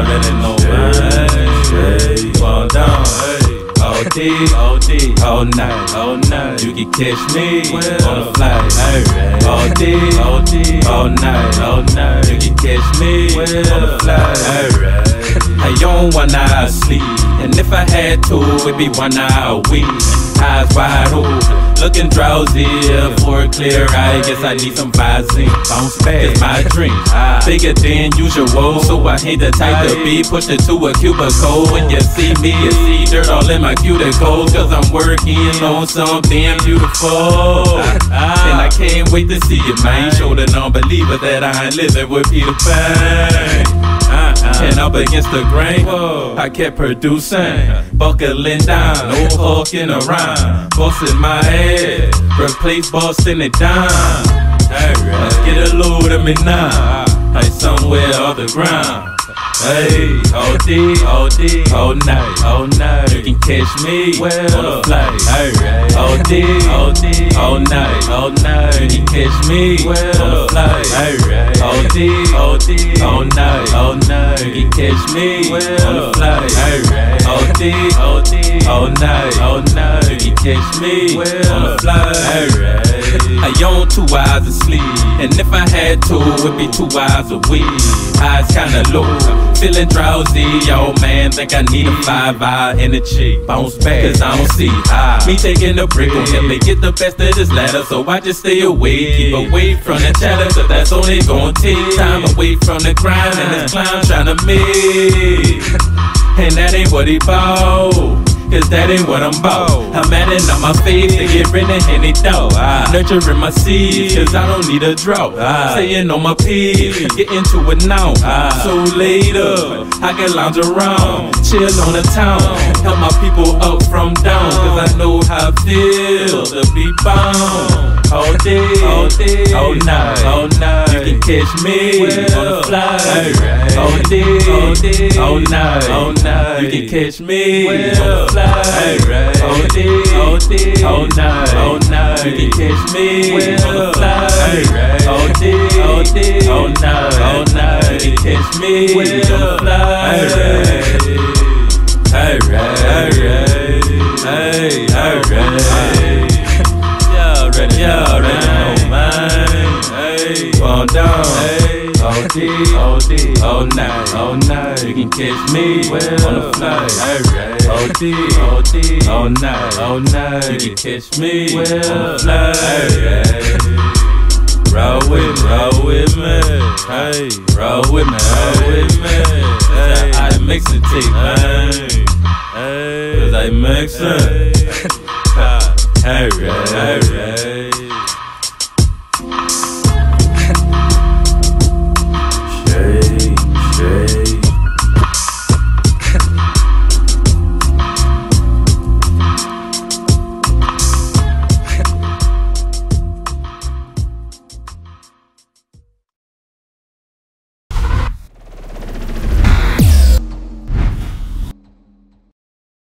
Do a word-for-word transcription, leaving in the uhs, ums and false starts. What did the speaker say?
already know, man. Hey, fall down, hey. All day, all day, all night, all night. You can catch me on the flight. Hey, all day, all day, all night, all night. You can catch me on the flight. Hey, I own one hour sleep, and if I had to, it'd be one hour a week. Eyes wide open, looking drowsy. For a clear eye, guess I need some Visine. Bounce back, it's my dream, bigger than usual. So I ain't the type to be pushed into a cubicle. When you see me, you see dirt all in my cuticles, cause I'm working on something beautiful. And I can't wait to see it, man. Show the non-believer that I ain't living with Peter Pan. And up against the grain, I kept producing, buckling down, no hawking around, busting my head, replace busting it down. Let's get a load of me now, like somewhere off the ground. Hey, all day, all day, all night, all night. You can catch me on the flight. Hey, all day, all day, all night, all night. You can catch me on the flight. Hey, all day, all day, all night, all night. You can catch me on the flight. Hey, all day, all day, all night, all night. You can catch me on the flight. Hey, I own two hours of sleep, and if I had to, it'd be two hours a week. Eyes kinda low, feeling drowsy. Yo, man, think I need a five-hour energy. Bounce back, cause I don't see high. Me taking a break will help me get the best of this ladder, so I just stay away. Keep away from the chatter, cause that's only gonna take time away from the grind and this clown tryna make. And that ain't what he bought, cause that ain't what I'm about. I'm adding on my faith to get rid of any doubt. Nurturing my seeds, cause I don't need a drought. Staying on my page, get into it now. So later, I can lounge around, chill on the town, help my people up from down, cause I know how it feels to be bound. All day, all day, all night, all night. You can catch me on the fly. All day, all day, all night, all night. You can catch me on the fly. All day, all day, all night, all night. You can catch me on the fly. All day, all day, all night, all night. You can catch me on the fly. Alright, alright, alright. Y'all already know, man. Hey, fall down. Hey, all day, all day, all night, all night. You can catch me on the flight. Alright, all day, all day, all night, all night. You can catch me on the flight. Alright, roll with me, roll with me. Hey, roll with me, roll with me. Hey, I mix it, take man. Hey, cause I mix it. Alright, alright.